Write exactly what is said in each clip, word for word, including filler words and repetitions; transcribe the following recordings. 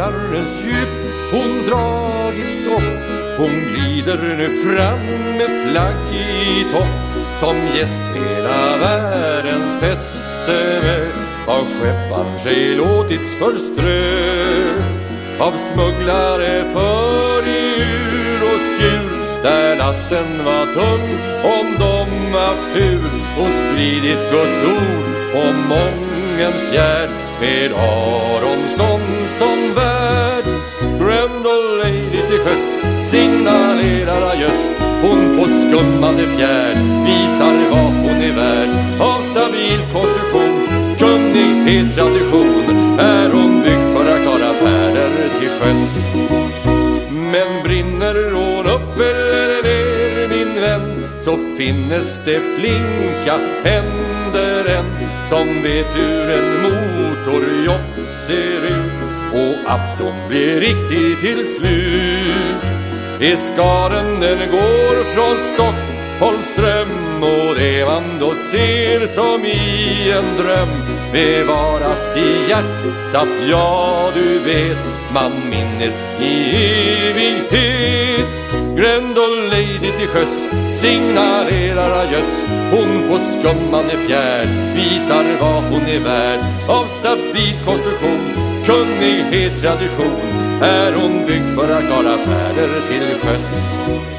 Mälarens djup hon dragits upp. Hon glider nu fram med flagg i topp, som gäst hela världens feste med. Av skepparen sig låtits förströ, av smugglare för i ur och skur, där lasten var tung om de haft tur, och spridit Guds ord om mången fjärd, med Aronsson som värd. Grendel Lady till sjöss signalerar adjöss. Hon på skummande fjärd visar vad hon är värd. Av stabil konstruktion, kunnighet, tradition, är hon byggd för att klara färder till sjöss. Men brinner hon upp eller ner, min vän, så finnes det flinka händer än, som vet hur en motorjott ser ut, och att de blir riktigt till slut. I skaren den går från Stockholmström, och det man då ser som i en dröm bevaras i hjärtat, ja du vet, man minnes i evighet. Grendel Lady till sjöss signalerar adjöss. Hon på skummande fjärd visar vad hon är värd. Av stabil konstruktion, kunnighet, tradition, är hon byggd för att klara färder till sjöss.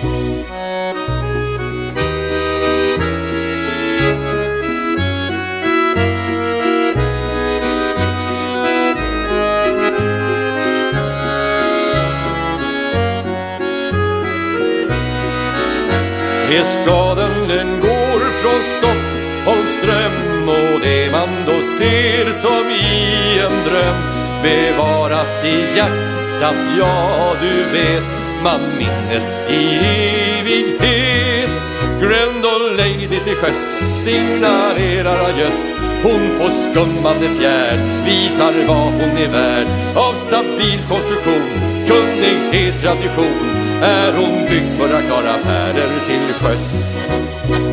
Eskaden den går från Stockholmström, och det man då ser som i en dröm bevaras i hjärtat, ja du vet, man minnes i evighet. Grendel Lady till sjöss signalerar adjöss. Hon på skummande fjärd visar vad hon är värd. Av stabil konstruktion, kunnighet, tradition, är hon byggd för att klara färder till sjöss.